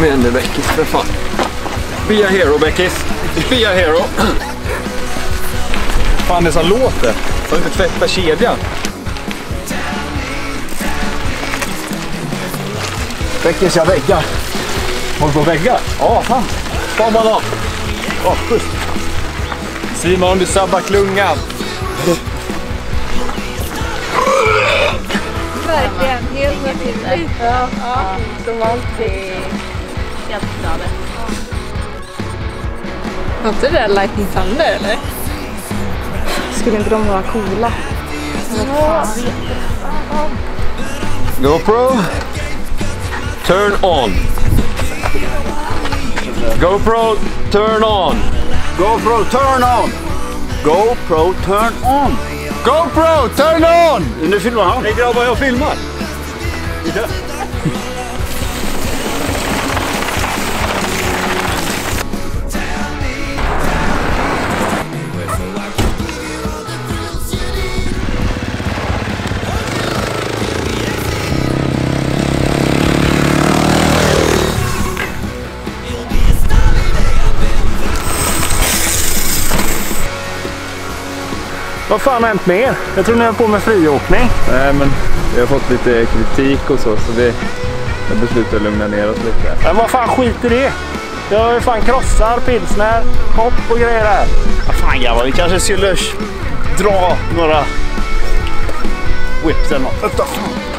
Kom igen nu, Beckis, för fan. Be a hero, Beckis. Be a hero. Fan, det som låter. Har inte tvättat kedjan. Beckis, jag väggar. Håller på att vägga? Ja, fan. Fan man av. Ja, schysst. Simon, du sabbar klungan. Verkligen, helt naturligt. Ja, som alltid. Helt glada. Var inte det där Lightning Thunder, eller? Skulle inte de vara coola? GoPro, turn on. GoPro, turn on. GoPro, turn on! GoPro, turn on! GoPro, turn on! Nu filmar han. Nej grabbar, jag filmar. Ja. Vad fan har hänt med er? Jag tror ni har på med friåkning. Nej, men vi har fått lite kritik och så vi har beslutat att lugna ner oss lite. Men vad fan skit i det? Jag har ju fan krossar, pilsner, hopp och grejer här. Vad fan grabbar, vi kanske skulle dra några whips eller något.